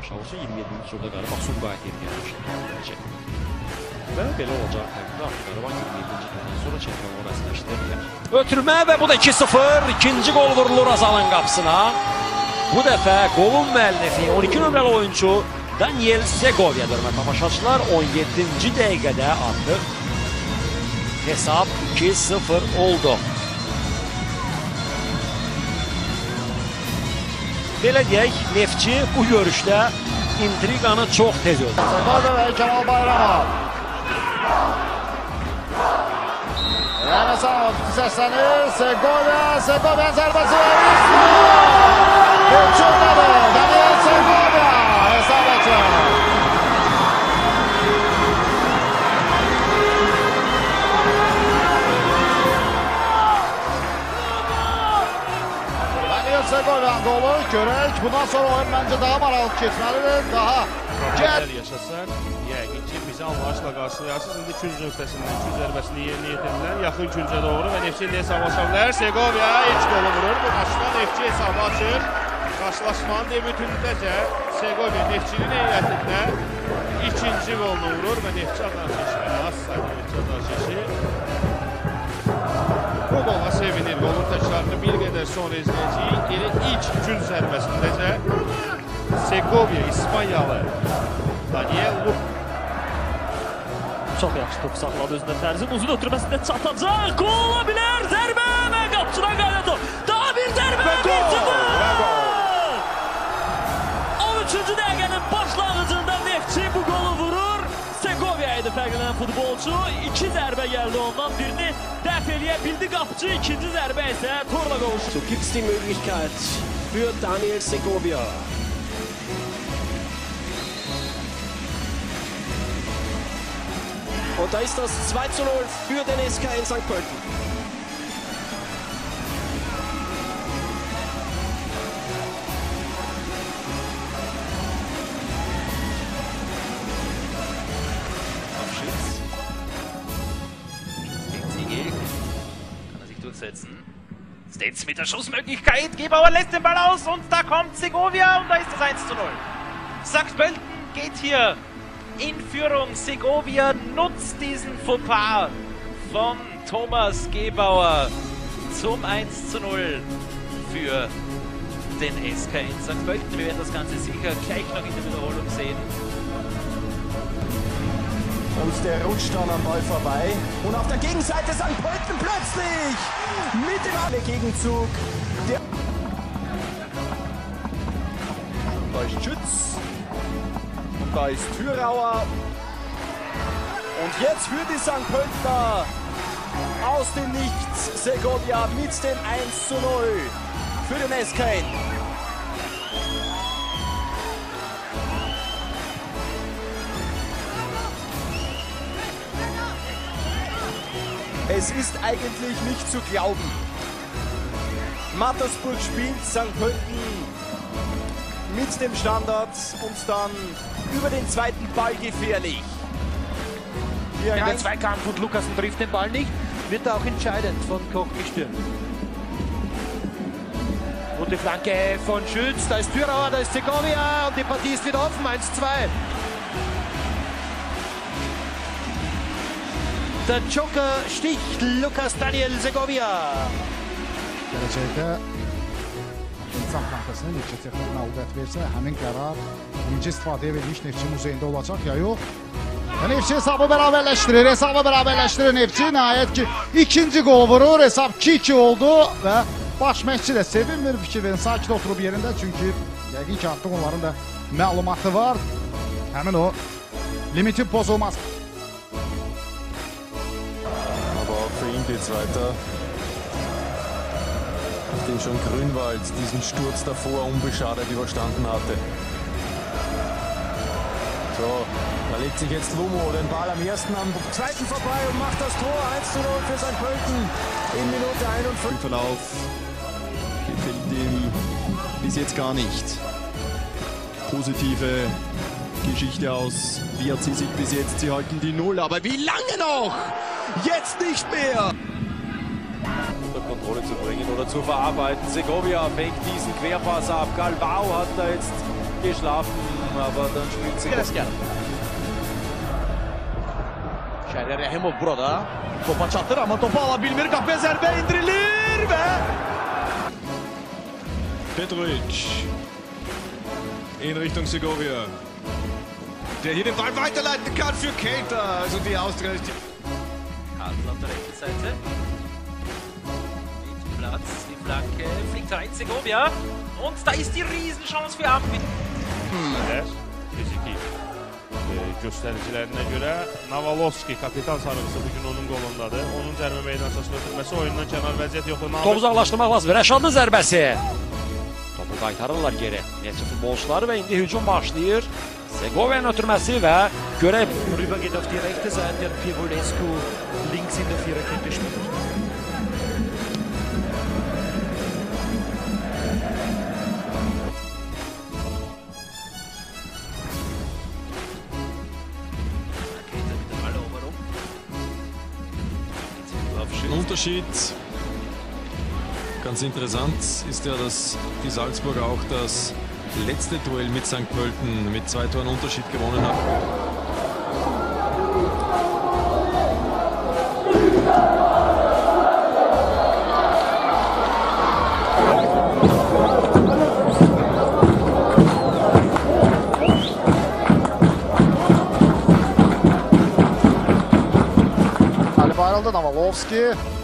Aşağı olsa 27. turda Qarabağ Sumqayıt yeri gələcək. Və belə olacaq təqdirdə Qarabağ 27-ci turdan sonra çempionluğu rəsmiləşdirilər. Ötürmə və bu da 2-0. İkinci gol vurulur Azalın qapısına. Bu dəfə qolun müəllifi 12 nömrəli oyuncu Daniel Segovia'dır. Tamaşaçılar 17-ci dəqiqədə artıq hesab 2-0 oldu. Belə deyək, Neftçi bu görüşdə intriqanı çox tez öldü. Segovia və Kemal Bayramov. Rəməsanov səslənir. Segovia'nın zərbəsi və hücumdadır. Daniel Segovia hesab açır. Segovia'nın qolu görək. Bundan sonra oyun məncə daha maraqlı keçməlidir. Daha problemlər yaşasan, yəqin ki, bizi anlayışla qarşılayarsınız. İndi künc nöqtəsindən künc zərbəsini yerinə yetirdirlər. Yaxın küncə doğru və Neftçi ilə hesabı aça bilər. Segovia ilk qolu vurur. Bu maçda Neftçi hesabı açır. Qarşılaşmanın debütündəcə Segovia Neftçinin heyətində ikinci qolunu vurur və Neftçi azarkeşi, az sayıda Neftçi azarkeşi bu qola sevinir. Qolun təkrarını bir qədər sonra izləyəcəyik. Elə ilk künc zərbəsindəcə Segovia İspanyalı Daniel Çox yaxşı top saxladı özündə Tərzin. Uzun ötürməsində çatacaq. Qol ola bilər. Zərbə və qapçıdan qaynadı. Daha bir zərbə. 13-cü dəqiqənin başlanğıcında Neftçi bu qolu vurur. Segovia idi fərqlənən futbolçu. 2 zərbə gəldi ondan. Birini dəf eləyə bildi qapçı. İkinci zərbə isə torla qovuşdu. So gibt es die Möglichkeit für Daniel Segovia. Und da ist das 2:0 für den SK in St. Pölten. Kann sich durchsetzen. Stets mit der Schussmöglichkeit. Gebauer lässt den Ball aus und da kommt Segovia und da ist das 1:0. St. Pölten geht hier in Führung. Segovia nutzt diesen Fauxpas von Thomas Gebauer zum 1:0 für den SK in St. Pölten. Wir werden das Ganze sicher gleich noch in der Wiederholung sehen. Und der rutscht dann am Ball vorbei. Und auf der Gegenseite St. Pölten plötzlich mit dem Gegenzug. Da ist Schütz. Und da ist Thürauer. Und jetzt für die St. Pöltener aus dem Nichts Segovia mit dem 1:0 für den SK. Es ist eigentlich nicht zu glauben. Mattersburg spielt, St. Pölten mit dem Standard und dann über den zweiten Ball gefährlich. Hier in den Zweikampf und Lukasen trifft den Ball nicht, wird da auch entscheidend von Koch gestürmt. Gute Flanke von Schütz, da ist Thürauer, da ist Segovia und die Partie ist wieder offen, 1:2. Der Joker sticht Lucas Daniel Segovia. Gələcəkdə insan tankasına Neftçi texnik məlumat versə, həmin qərar birinci istifadəyə verilmiş Neftçi muzeyində olacaq ya yox. Neftçi hesabı bərabərləşdirir Neftçi. Nəhayət ki, ikinci qol vurur. Hesab 2-2 oldu və baş məşqçi də sevinmir, fikir verin, sakit oturub yerində. Çünki yəqin ki, artıq onların da məlumatı var. Həmin o limitin pozulması. Für ihn geht's weiter. Nachdem schon Grünwald diesen Sturz davor unbeschadet überstanden hatte. So, da legt sich jetzt Lumo den Ball am ersten, am zweiten vorbei und macht das Tor 1:0 für St. Pölten in Minute 51. Im Verlauf gefällt ihm bis jetzt gar nicht. Positive Geschichte aus. Wie hat sie sich bis jetzt? Sie halten die Null, aber wie lange noch? Jetzt nicht mehr! Unter Kontrolle zu bringen oder zu verarbeiten. Segovia fängt diesen Querpass ab. Galvao hat da jetzt geschlafen. aber dann spielt Segovia. Şəhriyə Rəhimov burada. Topa çatır ama topu ala bilmir. Qapıya zərbə indirilir və Petrovic in Richtung Segovia. Der hier den Ball weiterleiten kann für Keita. Also die Austria ist Adler auf der rechten Seite. Mit Platz, die Flanke fliegt rein, Segovia. Und da ist die Riesenchance für Ambi. Fiziki göstəricilərinə görə Navalovski kapitan sarıqısı bugün onun qolundadır. Onun cərimə meydançasına ötürməsi oyundan kənar vəziyyət yoxdur. Topu uzaqlaşdırmaq lazım. Rəşadın zərbəsi. Topu qaytarırlar geri. Neçə futbolçuları və indi hücum başlayır. Segovia'nın ötürməsi və görək. Rüber geht auf die rechte Seite und Pivulescu links in der Viererkette spielt. ein Unterschied. Ganz interessant ist ja, dass die Salzburger auch das letzte Duell mit St. Pölten mit 2 Toren Unterschied gewonnen haben. Ayrıldı Navalovski.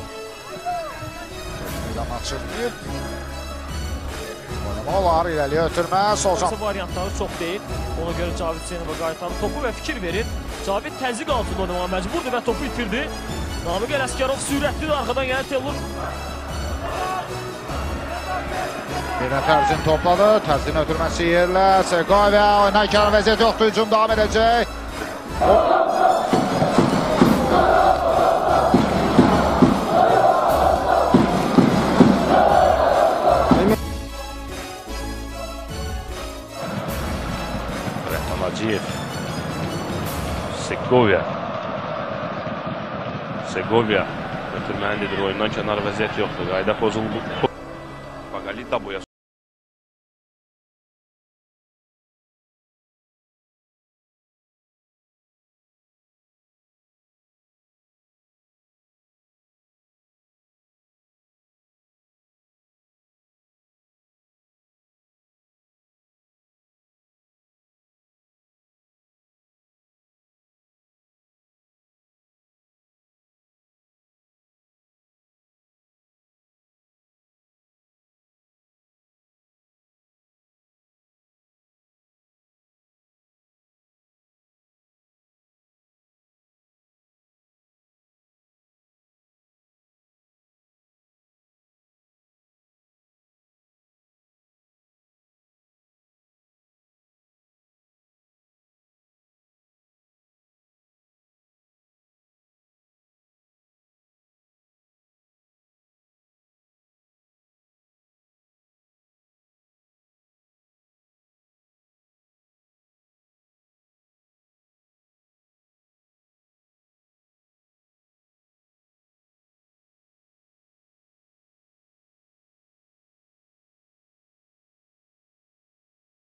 Meydan açıldı. Oynamalar, irəliyə ötürmə, Solcan. Variantları çox deyil. Ona görə Cavid Hüseynova qaytardı topu və fikir verir. Cavid təzyiq altında oynamağa məcburdur və topu itirdi. Namiq Ələsgərov sürətlidir, arxadan gələn Tellur. Yine Tərzin topladı. Tərzin ötürməsi yerlə. Segovia oyundan kənar vəziyyət yoxdur. Hücum davam edəcək. Hacıyev. Segovia. Ötürməlidir, oyundan kənar vəziyyət yoxdur. Qayda pozuldu. Bagalita boya